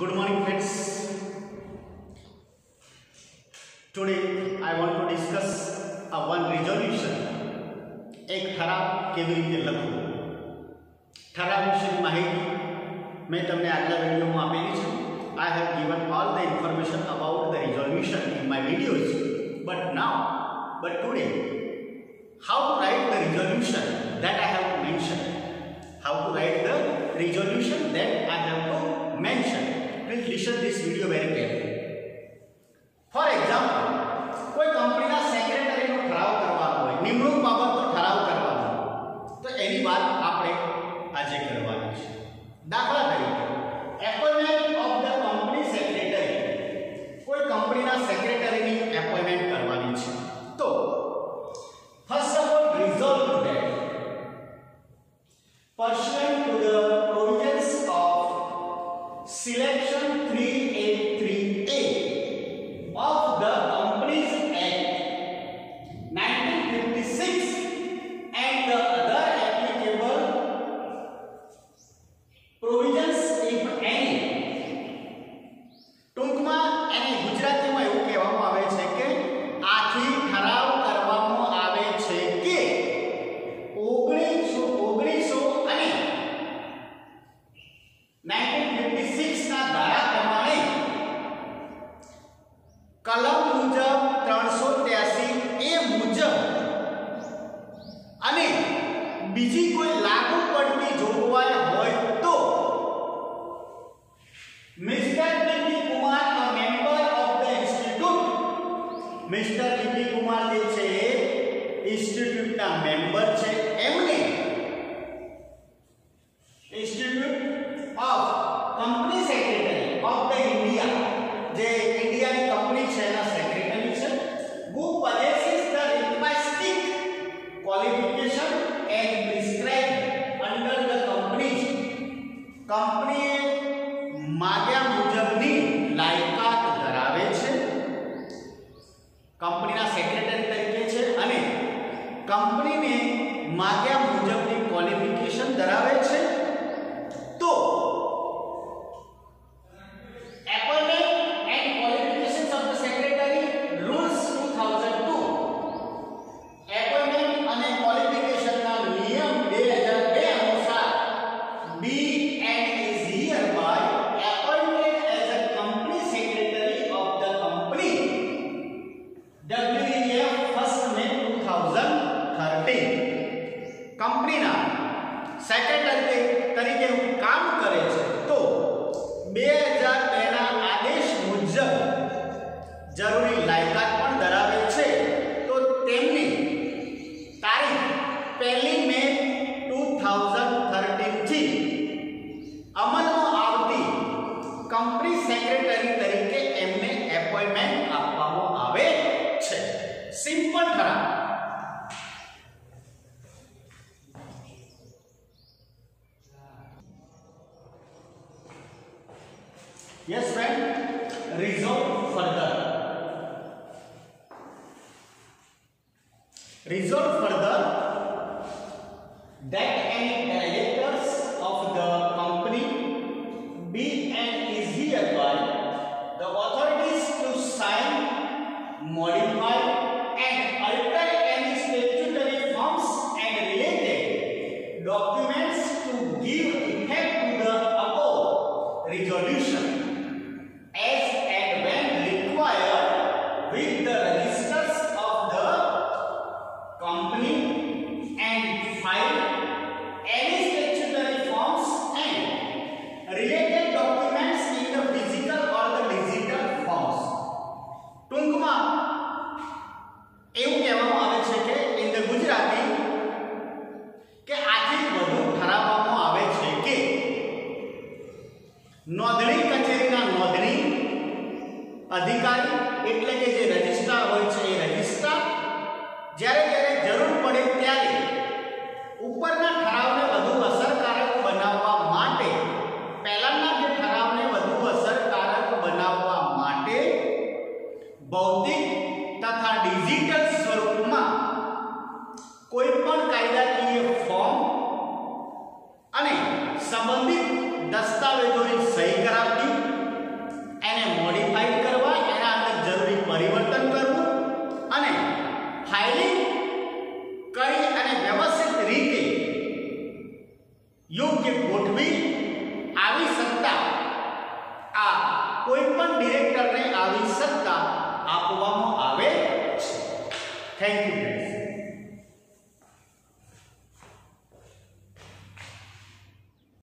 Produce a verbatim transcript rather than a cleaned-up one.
Good morning, friends. Today I want to discuss a one resolution. एक ठराव કેવી રીતે લખવું. ठराव વિશેની માહિતી મેં તમને આગલા વિડિયોમાં આપેલી છે. I have given all the information about the resolution in my videos. But now, but today, how to write the resolution that I have to mention. How to write the resolution that I have to mention. Please listen this video very carefully. For example, कोई कंपनीना सेक्रेटरीનો ઠરાવ કરવાનો હોય, નિમણૂક બાબતનો ઠરાવ કરવાનો હોય, તો એની વાત આપણે આજે કરવાની છે. દાખલા તરીકે appointment of the company secretary, કોઈ કંપનીના સેક્રેટરીની એપોઇન્ટમેન્ટ કરવાની છે. તો first of all resolve to that pursuant to the provisions of Selection three eighty-three A of the Companies Act nineteen fifty-six and the other applicable provisions if any. ટૂંકમાં એને ગુજરાતીમાં એવું કહેવામાં આવે છે કે આથી ઠરાવ કરવામાં આવે છે કે ઓગણીસો ઓગણીસો અને nineteen fifty-six ના ધારા પ્રમાણે કલમ મુજબ ત્રણસો ત્યાસી એ મુજબ અને બીજી કોઈ लागू પડતી જોગવાઈ હોય તો mister DP Kumar a member of the institute, mister DP Kumar જે છે ઇન્સ્ટિટ્યૂટના મેમ્બર છે, એમને institute of company secretary of the India, જે ઇન્ડિયાની કંપની છે એના સેક્રેટરી છે, who possesses the requisite qualification and prescribed under the company, કંપનીએ માગ્યા મુજબની લાયકાત ધરાવે છે, કંપનીના સેક્રેટરી તરીકે છે અને કંપનીને માગ્યા મુજબની ક્વોલિફિકેશન ધરાવે છે. તો appointment and qualifications of the secretary rules two thousand two, appointment અને qualification ના નિયમ બે હજાર બે અનુસાર be and is hereby appointed as a company secretary of the company W E F first May two thousand thirteen. કંપનીના secretary તરીકે કામ કરે છે તો બે હજાર બે ના આદેશ મુજબ જરૂરી લાયકાત પણ ધરાવે છે. તો તેમની તારીખ પહેલી મે બે હજાર તેર થી અમલમાં આવતી કંપની સેક્રેટરી તરીકે એમને એપોઇન્ટમેન્ટ આપવામાં આવે છે. સિમ્પલ ઠરાવ. Yes, friend. Resolve further. Resolve further that any directors of the company be and is hereby the authorities to sign, modify, and alter any statutory forms and related documents to give effect to the above resolution as and when required with the registers of the company and file any statutory forms and related documents in the physical or the digital forms. ટૂંકમાં એવું કહેવામાં આવે છે કે in the Gujarati કે આથી વધુ ઠરાવવામાં આવે છે કે નોંધણી કચેરીના નોંધણી અધિકારી એટલે કે જે રજિસ્ટ્રાર હોય છે એ રજિસ્ટ્રાર જ્યારે જ્યારે જરૂર પડે ત્યારે ઉપરના ઠરાવને વધુ અસરકારક બનાવવા માટે, પહેલાના જે ઠરાવને વધુ અસરકારક બનાવવા માટે ભૌતિક તથા ડિજિટલ સ્વરૂપમાં કોઈપણ કાયદાકીય ફોર્મ અને સંબંધિત દસ્તાવેજોની સહી કરાવતી યોગ્ય ગોઠવી આવી સત્તા આ કોઈ પણ ડિરેક્ટરને આવી સત્તા આપવામાં આવે છે. Thank you friends.